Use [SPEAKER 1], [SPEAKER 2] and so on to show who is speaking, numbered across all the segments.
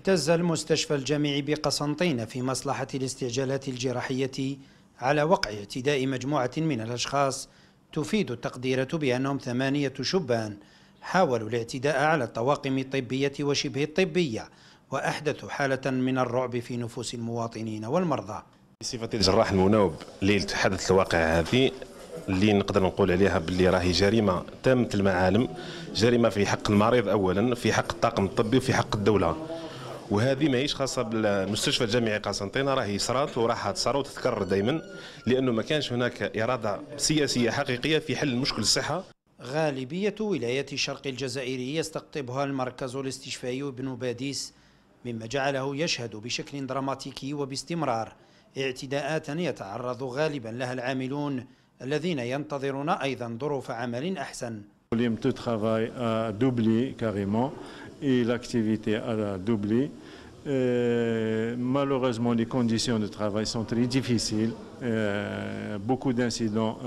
[SPEAKER 1] اهتز المستشفى الجامعي بقسنطينة في مصلحة الاستعجالات الجراحية على وقع اعتداء مجموعة من الأشخاص تفيد التقديرة بأنهم 8 شبان حاولوا الاعتداء على الطواقم الطبية وشبه الطبية، وأحدثوا حالة من الرعب في نفوس المواطنين والمرضى.
[SPEAKER 2] بصفتي الجراح المناوب اللي حدث الواقع هذه اللي نقدر نقول عليها باللي راهي جريمة تامة المعالم، جريمة في حق المريض أولا، في حق الطاقم الطبي وفي حق الدولة. وهذه ماهيش خاصه بالمستشفى الجامعي قسنطينه، راهي صرات وراح تصرا وتتكرر دائما، لانه ما كانش هناك اراده سياسيه حقيقيه في حل مشكل الصحه.
[SPEAKER 1] غالبيه ولايات الشرق الجزائري يستقطبها المركز الاستشفائي بن باديس، مما جعله يشهد بشكل دراماتيكي وباستمرار اعتداءات يتعرض غالبا لها العاملون الذين ينتظرون ايضا ظروف عمل احسن.
[SPEAKER 3] Le taux de travail a doublé carrément et l'activité a doublé. Malheureusement, les conditions de travail sont très difficiles. Beaucoup d'incidents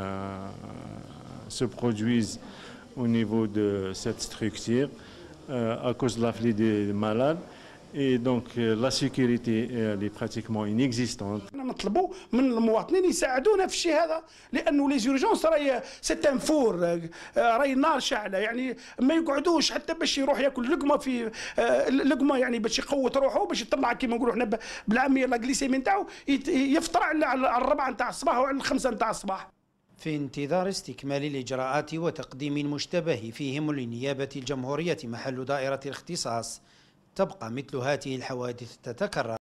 [SPEAKER 3] se produisent au niveau de cette structure à cause de l'afflux des malades. Et donc la sécurité est pratiquement inexistante.
[SPEAKER 4] نطلبوا من المواطنين يساعدونا في الشيء هذا، لانه لي زورجونس راهي سيت فور، راهي النار شاعله، يعني ما يقعدوش حتى باش يروح ياكل لقمه في لقمه، يعني باش يقوت روحه باش يطلع كيما نقولوا احنا بالعاميه لا جليسيمي نتاعو يفطر على 4 نتاع الصباح وعلى 5 نتاع الصباح.
[SPEAKER 1] في انتظار استكمال الإجراءات وتقديم المشتبه فيهم للنيابة الجمهورية محل دائرة الاختصاص، تبقى مثل هذه الحوادث تتكرر.